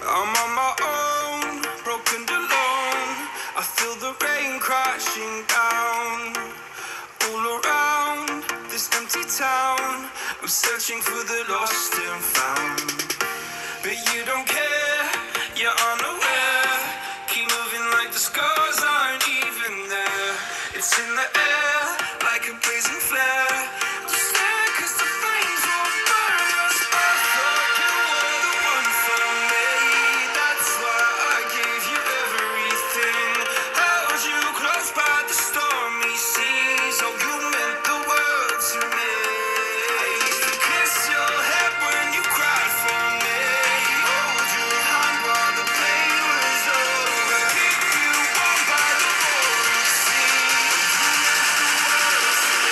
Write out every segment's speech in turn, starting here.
I'm on my own, broken and alone. I feel the rain crashing down all around this empty town. I'm searching for the lost and found, but you don't care, you're unaware. Keep moving like the scars aren't even there. It's in the air like a blazing flare. Just stare 'cause the flames will burn us. I thought you were the one for me. That's why I gave you everything. Held you close by the stormy seas. Oh, you meant the world to me. I used to kiss your head when you cried for me. Hold your hand while the pain was over. Keep you warm by the roaring sea. You meant the world to me.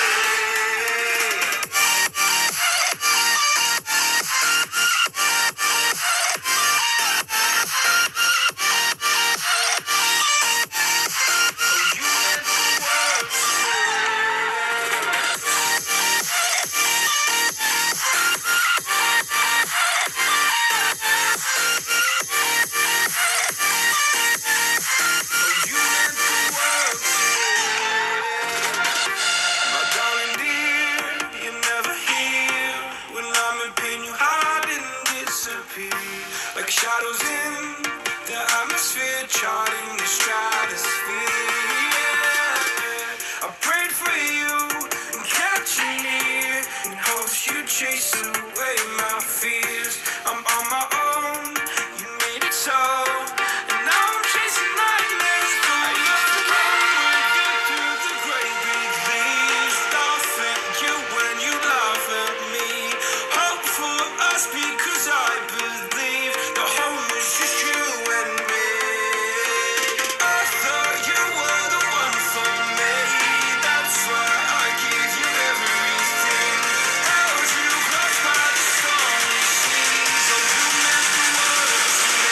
My darling dear, you're never here. When I'm in pain, you hide and disappear. Like shadows in the atmosphere, charting the stratosphere. Yeah. I prayed for you and kept you near, in hopes you'd chase away my fears. I'm on my own, you made it so, and now I'm chasing nightmares. I used to run with you through the great big leaves, laugh at you when you laugh at me. Hope for us because I believe the home is just you and me. I thought you were the one for me. That's why I gave you everything. Held you close by the stormy seas. Oh, you meant the world to me.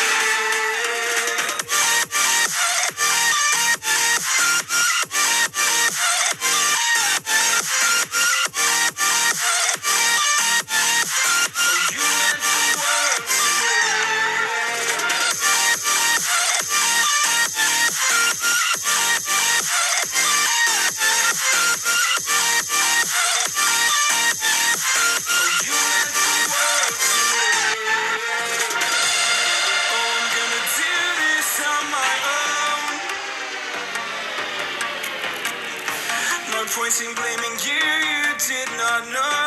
Oh, you meant the world to me. Oh, you meant the world to me. Oh, I'm gonna do this on my own. No point in blaming you, you did not know.